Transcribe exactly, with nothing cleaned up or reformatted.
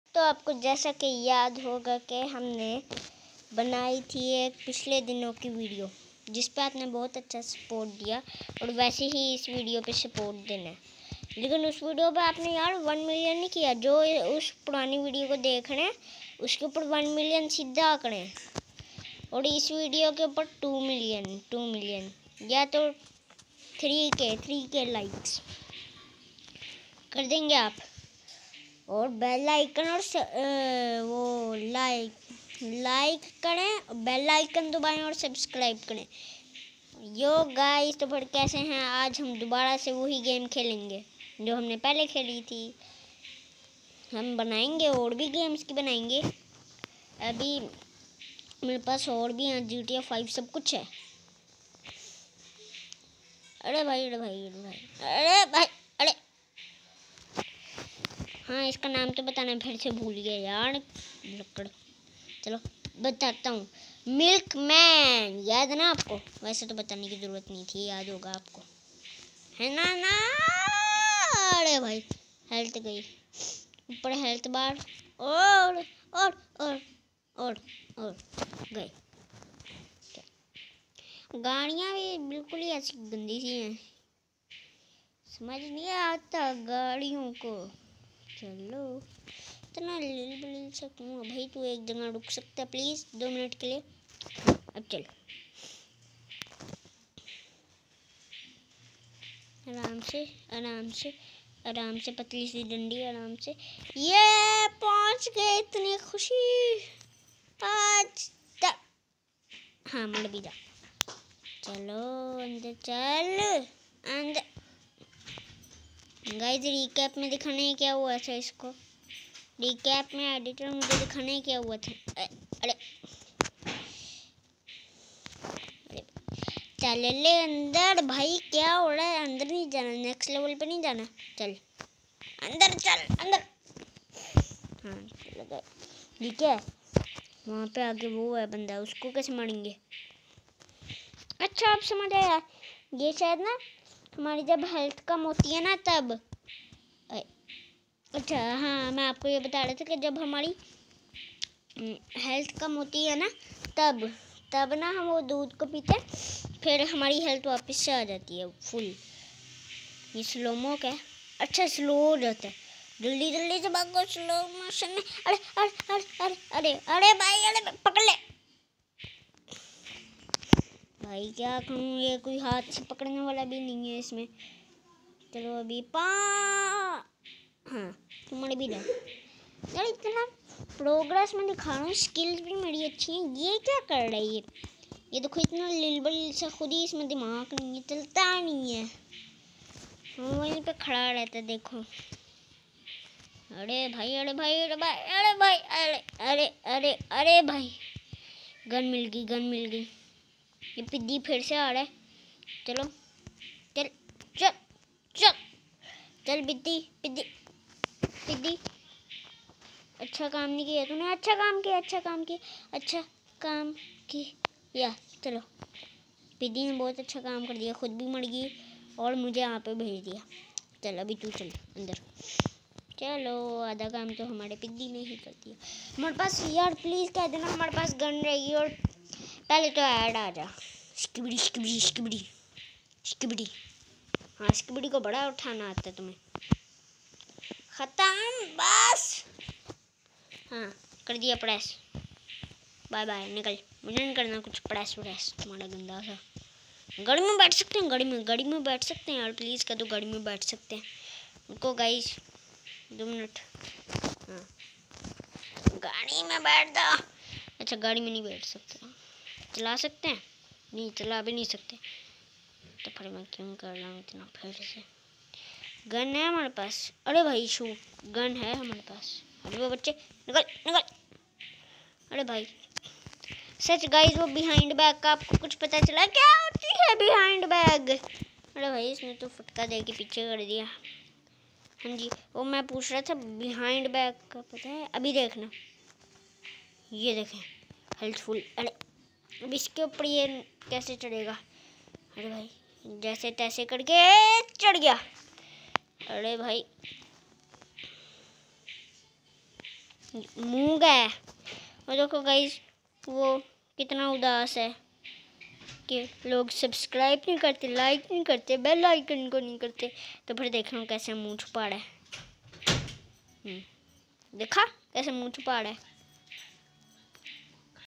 तो आपको जैसा कि याद होगा कि हमने बनाई थी एक पिछले दिनों की वीडियो जिस पे आपने बहुत अच्छा सपोर्ट दिया और वैसे ही इस वीडियो पे सपोर्ट देना है। लेकिन उस वीडियो पे आपने यार वन मिलियन नहीं किया। जो उस पुरानी वीडियो को देख रहे हैं उसके ऊपर वन मिलियन सीधा आंकड़े हैं और इस वीडियो के ऊपर टू मिलियन टू मिलियन या तो थ्री के थ्री के लाइक्स कर देंगे आप। और बेल आइकन और स, आ, वो लाइक लाइक करें, बेल आइकन दबाएं और सब्सक्राइब करें। यो गाइस, तो फिर कैसे हैं? आज हम दोबारा से वही गेम खेलेंगे जो हमने पहले खेली थी। हम बनाएंगे और भी गेम्स की बनाएंगे। अभी मेरे पास और भी हैं, जी टी ए फाइव सब कुछ है। अरे भाई अरे भाई अरे भाई अरे भाई अरे हाँ, इसका नाम तो बताना फिर से भूल गया यार। लकड़, चलो बताता हूँ। मिल्क मैन, याद है ना आपको? वैसे तो बताने की ज़रूरत नहीं थी, याद होगा आपको, है ना ना? अरे भाई हेल्थ गई, ऊपर हेल्थ बार और और और और और गए। गाड़ियाँ भी बिल्कुल ही ऐसी गंदी सी हैं, समझ नहीं आता गाड़ियों को। चलो इतना लिल बिल सकूँ भाई, तू एक जगह रुक सकता है प्लीज़ दो मिनट के लिए? अब चल आराम से आराम से आराम से, पतली सी डंडी आराम से। ये पहुंच गए, इतनी खुशी आज तक। हाँ मर भी जा, चलो अंदर चल अंदर। गाइस रिकैप में दिखाने क्या हुआ था, इसको रिकैप में एडिटर मुझे दिखाने क्या हुआ था। अरे अरे चल ले अंदर भाई, क्या हो रहा है? अंदर नहीं जाना, नेक्स्ट लेवल पे नहीं जाना, चल अंदर चल अंदर। हाँ चलो गए, ठीक है। वहाँ पे आगे वो है बंदा, उसको कैसे मारेंगे? अच्छा आप समझ आया, ये शायद ना हमारी जब हेल्थ कम होती है ना तब। अच्छा हाँ, मैं आपको ये बता रहा था कि जब हमारी हेल्थ कम होती है ना तब तब ना हम वो दूध को पीते फिर हमारी हेल्थ वापस से आ जाती है फुल। ये स्लो मो क्या? अच्छा स्लो हो जाता है, जल्दी जल्दी से भागो स्लो मोशन में। अरे अरे अरे अरे अरे अरे भाई अरे पकड़ ले भाई, क्या कहूँ, ये कोई हाथ से पकड़ने वाला भी नहीं है इसमें। चलो अभी पा हाँ तुम्हारे भी डर यार, इतना प्रोग्रेस में दिखा रहा हूँ, स्किल्स भी मेरी अच्छी हैं। ये क्या कर रही है? ये देखो इतना लिलबल से, खुद ही इसमें दिमाग नहीं है, चलता नहीं है, वहीं पे खड़ा रहता है देखो। अरे भाई अरे भाई अरे भाई अरे भाई अरे अरे अरे अरे भाई, गन मिल गई गन मिल गई। ये पिद्दी फिर से आ रहा है, चलो चल चल चल चल पिद्दी पिद्दी पिद्दी। अच्छा काम नहीं किया तूने, अच्छा काम किया अच्छा काम किया अच्छा काम किया। चलो पिद्दी ने बहुत अच्छा काम कर दिया, खुद भी मर गई और मुझे यहाँ पे भेज दिया। चल अभी तू चल अंदर, चलो आधा काम तो हमारे पिद्दी ने ही कर दिया। हमारे पास यार प्लीज़ कह देना हमारे पास गन रहेगी, और पहले तो ऐड आ जा, स्किबड़ी स्किबड़ी स्किबड़ी स्किबड़ी। हाँ स्किबड़ी को बड़ा उठाना आता है तुम्हें, खत्म बस। हाँ कर दिया प्रेस, बाय बाय निकल, मुझे नहीं करना कुछ प्रेस व्रेस तुम्हारा गंदा सा। गाड़ी में बैठ सकते हैं, गाड़ी में गाड़ी में बैठ सकते हैं यार, प्लीज़ कह दो गाड़ी में बैठ सकते हैं। उनको गाइस दो मिनट, हाँ गाड़ी में बैठ दो। अच्छा गाड़ी में नहीं बैठ सकते, चला सकते हैं? नहीं चला भी नहीं सकते, तो फिर मैं क्यों कर रहा हूँ इतना? फिर से गन है हमारे पास, अरे भाई शू गन है हमारे पास। अरे वो बच्चे निकल निकल, अरे भाई सच गाइस वो बिहाइंड बैग का आपको कुछ पता चला क्या होती है बिहाइंड बैग? अरे भाई इसने तो फटका दे के पीछे कर दिया। हाँ जी वो मैं पूछ रहा था बिहाइंड बैग का पता है? अभी देखना, ये देखें हेल्थफुल। अरे अब इसके ऊपर ये कैसे चढ़ेगा? अरे भाई जैसे तैसे करके चढ़ गया। अरे भाई मुंह का है। और देखो गाइस वो कितना उदास है कि लोग सब्सक्राइब नहीं करते, लाइक नहीं करते, बेल आइकन को नहीं करते। तो फिर देख लो कैसे मुंह छुपा रहा है। देखा कैसे मुंह छुपा रहा है।